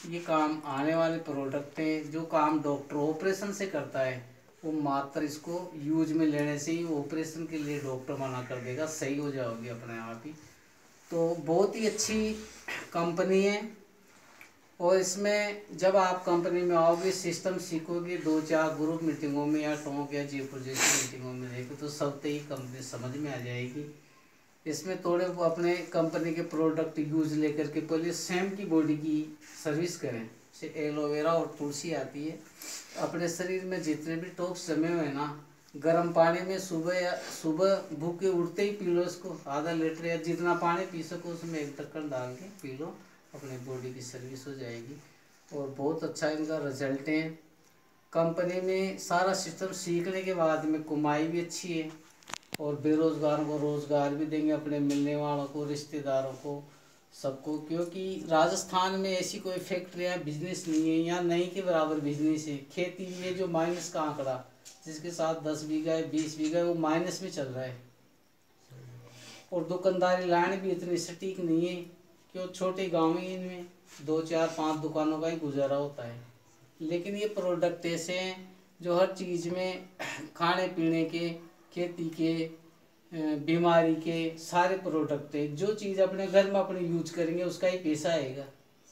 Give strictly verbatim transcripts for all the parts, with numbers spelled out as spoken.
ये काम आने वाले प्रोडक्ट हैं। जो काम डॉक्टर ऑपरेशन से करता है वो मात्र इसको यूज में लेने से ही ऑपरेशन के लिए डॉक्टर मना कर देगा, सही हो जाओगे अपने आप ही। तो बहुत ही अच्छी कंपनी है। और इसमें जब आप कंपनी में आओगे, सिस्टम सीखोगे, दो चार ग्रुप मीटिंगों में या टोंक या जयपुर जैसी मीटिंगों में देखो तो सब ही कंपनी समझ में आ जाएगी। इसमें थोड़े वो अपने कंपनी के प्रोडक्ट यूज लेकर के पहले सेम की बॉडी की सर्विस करें। जैसे एलोवेरा और तुलसी आती है, अपने शरीर में जितने भी टॉक्स जमे हुए हैं ना, गर्म पानी में सुबह या सुबह भूखे उठते ही पी लो इसको, आधा लीटर या जितना पानी पी सको उसमें एक ढक्कन डाल के पी लो, अपने बॉडी की सर्विस हो जाएगी। और बहुत अच्छा इनका रिजल्ट है। कंपनी में सारा सिस्टम सीखने के बाद में कमाई भी अच्छी है और बेरोजगारों को रोजगार भी देंगे, अपने मिलने वालों को, रिश्तेदारों को, सबको। क्योंकि राजस्थान में ऐसी कोई फैक्ट्रियाँ बिजनेस नहीं है, यहाँ नहीं के बराबर बिजनेस है। खेती में जो माइनस का आंकड़ा जिसके साथ दस बीघा है, बीस बीघा है, वो माइनस में चल रहा है। और दुकानदारी लाइन भी इतनी सटीक नहीं है, क्यों छोटे गाँव में इनमें दो चार पांच दुकानों का ही गुजारा होता है। लेकिन ये प्रोडक्ट ऐसे हैं जो हर चीज़ में, खाने पीने के, खेती के, बीमारी के सारे प्रोडक्ट है। जो चीज़ अपने घर में अपने यूज करेंगे उसका ही पैसा आएगा।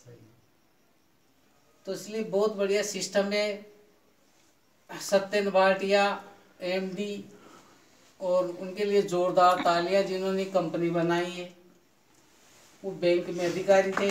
तो इसलिए बहुत बढ़िया सिस्टम है। सत्यन भाटिया एमडी और उनके लिए जोरदार तालियां, जिन्होंने कंपनी बनाई है। वो बैंक में अधिकारी थे,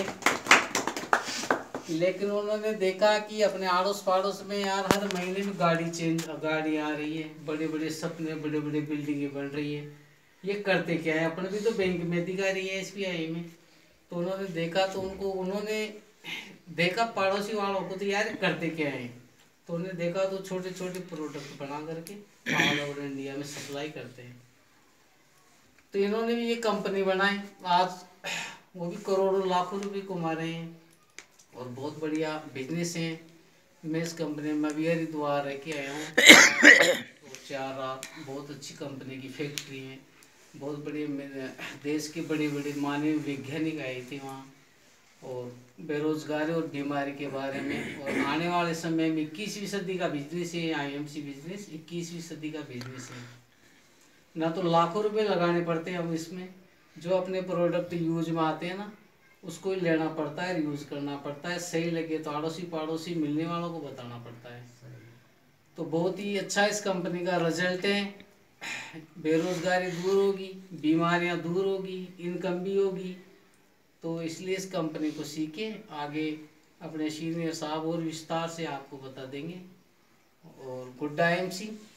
लेकिन उन्होंने देखा कि अपने आड़ोस पड़ोस में यार हर महीने में गाड़ी चेंज गाड़ी आ रही है, बड़े बड़े सपने, बड़े बड़े बिल्डिंगें बन रही है, ये करते क्या है। अपने भी तो बैंक में अधिकारी है एसबीआई में। तो उन्होंने देखा तो उनको उन्होंने देखा पड़ोसी वालों को तो यार करते क्या है। तो उन्हें देखा तो छोटे छोटे प्रोडक्ट बना करके ऑल ओवर इंडिया में सप्लाई करते हैं। तो इन्होंने भी ये कंपनी बनाई, आज वो भी करोड़ों लाखों रुपए कमा रहे हैं और बहुत बढ़िया बिजनेस है। मैं इस कंपनी में अभी हरिद्वार रह के आया हूँ और चार रात, बहुत अच्छी कंपनी की फैक्ट्री है। बहुत बड़े देश के बड़े बड़े मानवीय वैज्ञानिक आए थे वहाँ, और बेरोजगारी और बीमारी के बारे में। और आने वाले समय में इक्कीसवीं सदी का बिजनेस है आईएमसी बिजनेस, इक्कीसवीं सदी का बिजनेस है। ना तो लाखों रुपए लगाने पड़ते हैं हम इसमें, जो अपने प्रोडक्ट यूज में आते हैं ना उसको ही लेना पड़ता है, यूज करना पड़ता है। सही लगे तो अड़ोसी पड़ोसी मिलने वालों को बताना पड़ता है। तो बहुत ही अच्छा इस कंपनी का रिजल्ट है। बेरोजगारी दूर होगी, बीमारियां दूर होगी, इनकम भी होगी। तो इसलिए इस कंपनी को सीखे, आगे अपने सीनियर साहब और विस्तार से आपको बता देंगे। और गुड्डा एमसी